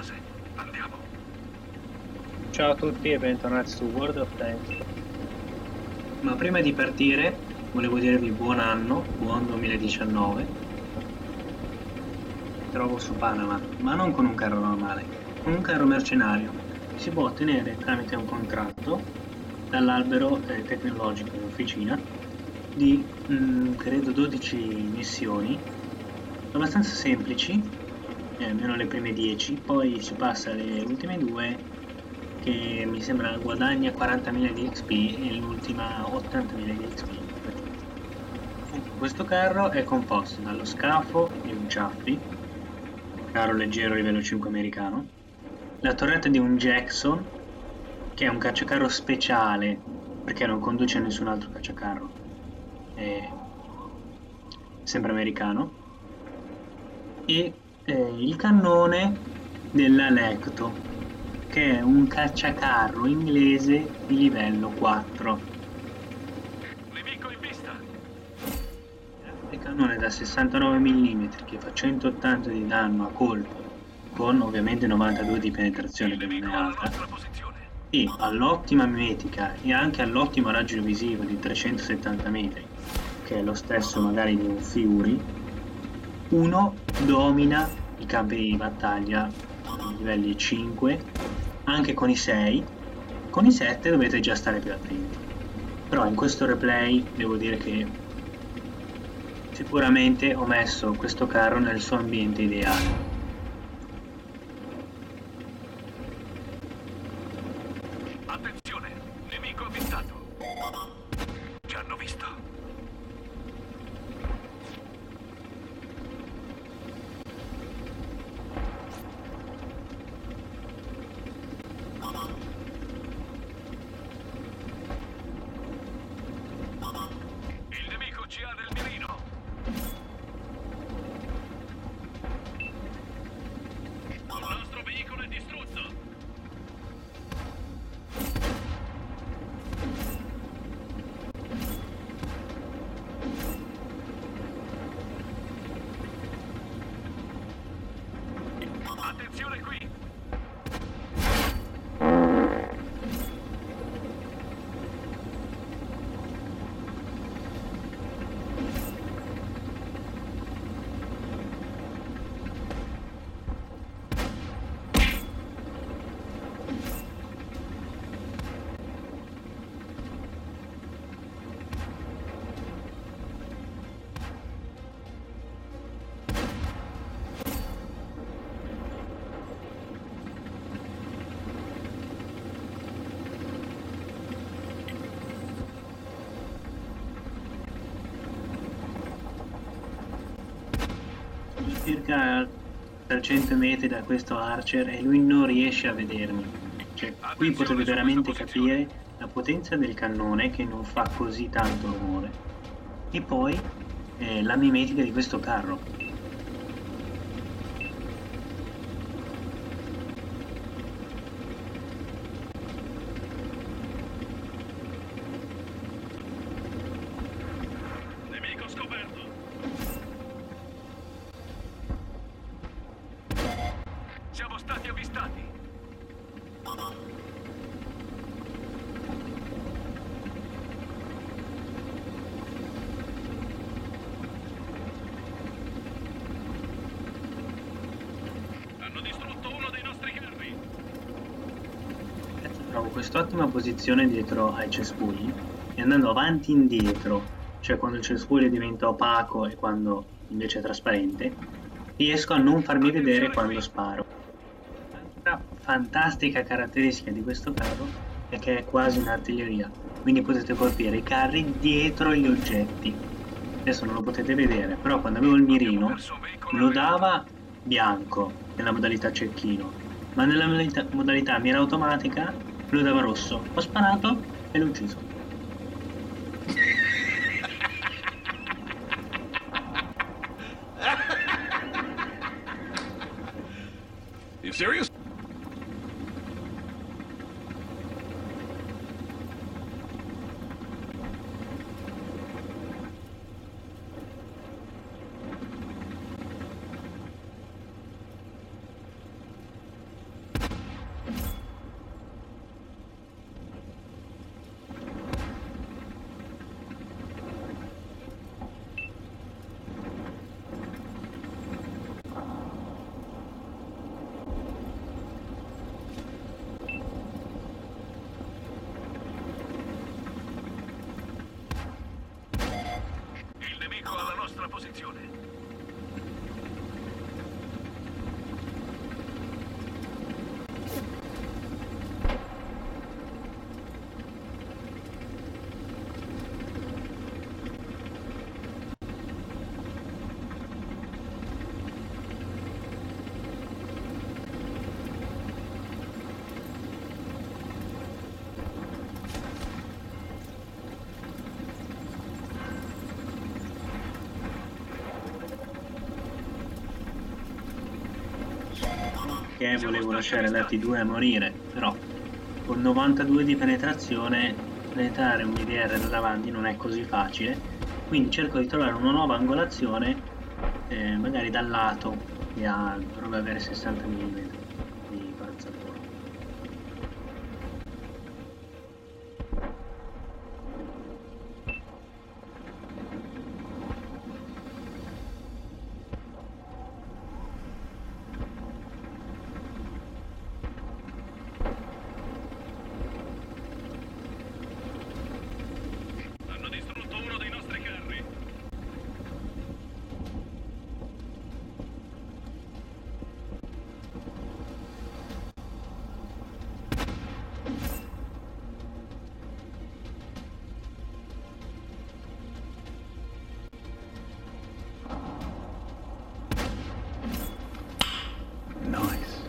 base. Andiamo. Ciao a tutti e bentornati su World of Tanks. Ma prima di partire volevo dirvi buon anno, buon 2019. Mi trovo su Panama, ma non con un carro normale, con un carro mercenario. Si può ottenere tramite un contratto dall'albero tecnologico in officina di credo 12 missioni abbastanza semplici, almeno le prime 10, poi si passa alle ultime due che mi sembra guadagna 40.000 di XP e l'ultima 80.000 di XP. Questo carro è composto dallo scafo di un Chaffee, carro leggero livello 5 americano, la torretta di un Jackson, che è un cacciacarro speciale perché non conduce nessun altro cacciacarro, è sempre americano, e il cannone della Lecto, che è un cacciacarro inglese di livello 4. Nemico in vista. Il cannone da 69 mm che fa 180 di danno a colpo, con ovviamente 92 di penetrazione Il che non è nemico alla alta, nostra posizione. e all'ottima mimetica e anche all'ottimo raggio visivo di 370 metri, che è lo stesso magari di un Fury, uno domina i campi di battaglia a livelli 5, anche con i 6. Con i 7 dovete già stare più attenti. Però in questo replay devo dire che sicuramente ho messo questo carro nel suo ambiente ideale. Attenzione, nemico avvistato. Ci hanno visto. Il nemico ci ha nel mirino. Il nostro veicolo è distrutto. Attenzione qui. Circa 300 metri da questo Archer e lui non riesce a vedermi. Cioè, qui potete veramente capire la potenza del cannone che non fa così tanto rumore e poi la mimetica di questo carro. Nemico scoperto. Siamo stati avvistati. Hanno distrutto uno dei nostri carri. Trovo quest'ottima posizione dietro ai cespugli e andando avanti e indietro, cioè quando il cespuglio diventa opaco e quando invece è trasparente, riesco a non farmi vedere quando sparo. Un'altra fantastica caratteristica di questo carro è che è quasi un'artiglieria, quindi potete colpire i carri dietro gli oggetti. Adesso non lo potete vedere, però quando avevo il mirino me lo dava bianco nella modalità cecchino, ma nella modalità mira automatica me lo dava rosso. Ho sparato e l'ho ucciso. You serious? perché volevo lasciare gli altri due a morire, però con 92 di penetrazione penetrare un BDR da davanti non è così facile, quindi cerco di trovare una nuova angolazione, magari dal lato che dovrebbe avere 60 mm di corazzatura. Hanno distrutto uno dei nostri carri. Nice.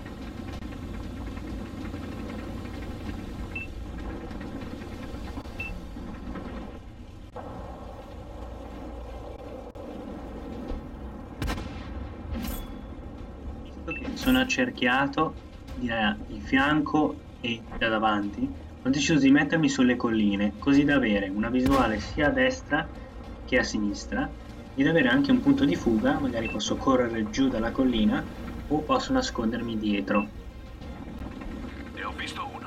Visto che sono accerchiato di fianco e da davanti, ho deciso di mettermi sulle colline, così da avere una visuale sia a destra che a sinistra ed avere anche un punto di fuga, magari posso correre giù dalla collina o posso nascondermi dietro. Ne ho visto uno.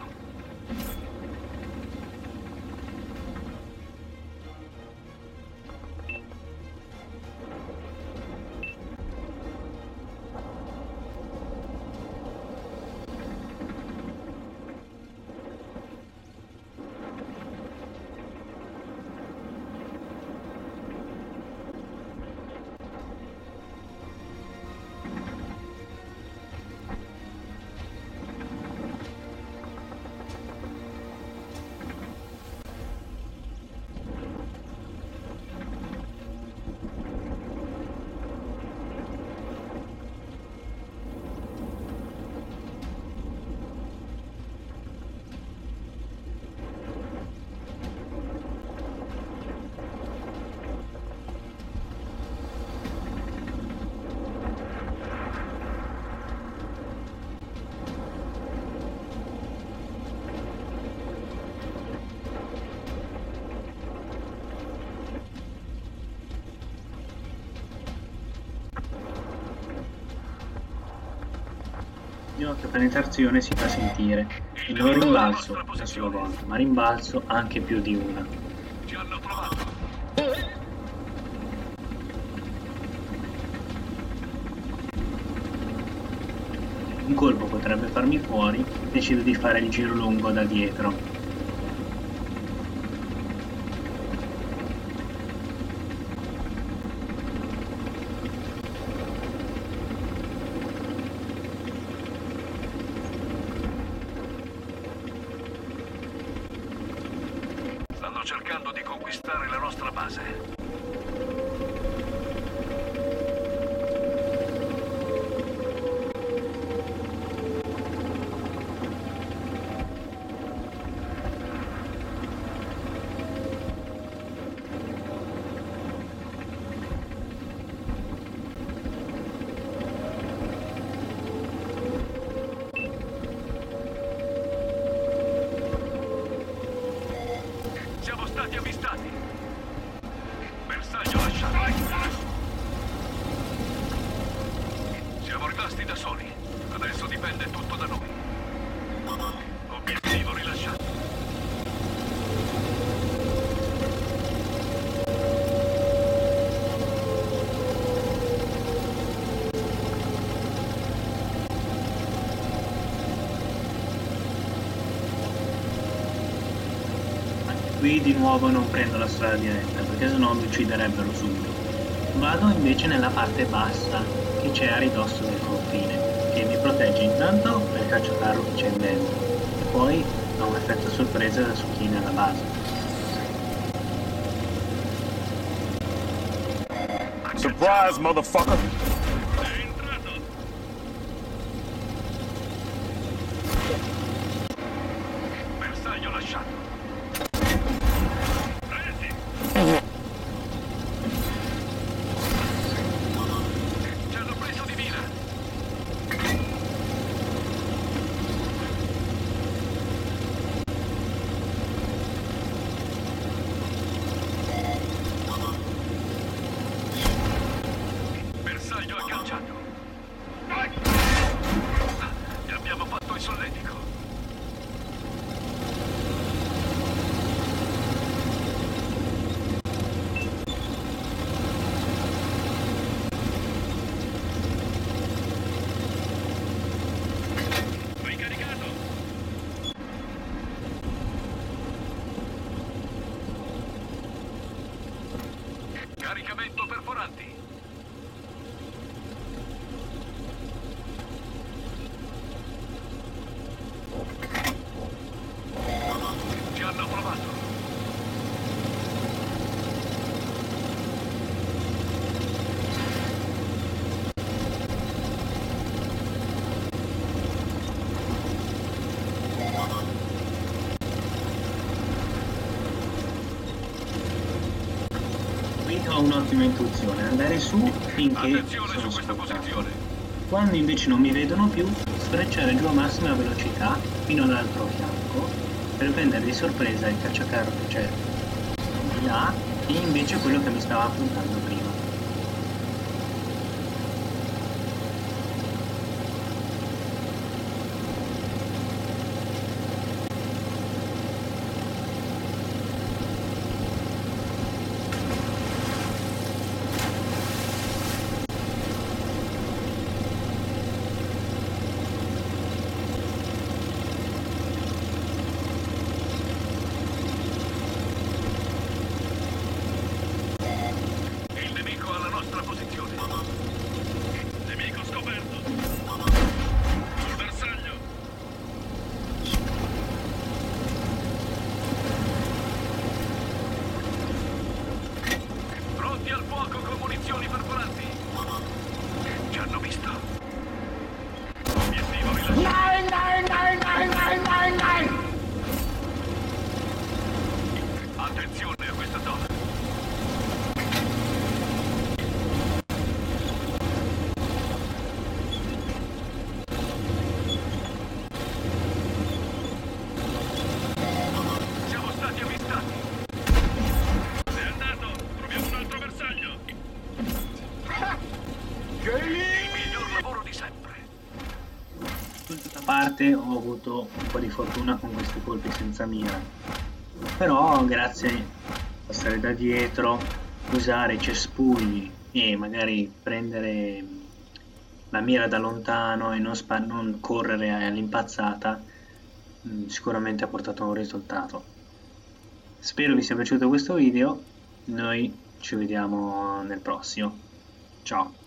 Di notte penetrazione si fa sentire e non rimbalzo una sola volta, ma rimbalzo anche più di una. Ci hanno trovato. Un colpo potrebbe farmi fuori, decido di fare il giro lungo da dietro. Stanno cercando di conquistare la nostra base. Siamo stati avvistati. Bersaglio lasciato. Siamo rimasti da soli. Adesso dipende tutto da noi. Obiettivo rilasciato. Qui di nuovo non prendo la strada diretta perché sennò mi ucciderebbero subito. Vado invece nella parte bassa che c'è a ridosso del confine, che mi protegge intanto dal cacciacarro che c'è in mezzo e poi da un effetto sorpresa da su chi è nella base. Surprise, motherfucker! È entrato. Bersaglio lasciato. Presi. Ci hanno preso di mira. Caricamento perforanti. Ci hanno provato. Qui ho un'ottima intuizione, andare su finché Attenzione sono su questa sfruttato. posizione. Quando invece non mi vedono più, sfrecciare giù a massima velocità fino all'altro fianco per prendere di sorpresa il cacciacarro che c'è di là e invece quello che mi stava puntando prima. Il nemico alla nostra posizione. Nemico scoperto. Sul bersaglio. Pronti al fuoco con munizioni perforanti. Ci hanno visto. Obiettivo rilasciato. Attenzione a questa zona. Siamo stati avvistati. È andato. Troviamo un altro bersaglio. Il miglior lavoro di sempre. D'altra parte ho avuto un po' di fortuna con questi colpi senza mira, però grazie a passare da dietro, usare i cespugli e magari prendere la mira da lontano e non correre all'impazzata, sicuramente ha portato a un risultato. Spero vi sia piaciuto questo video, noi ci vediamo nel prossimo. Ciao!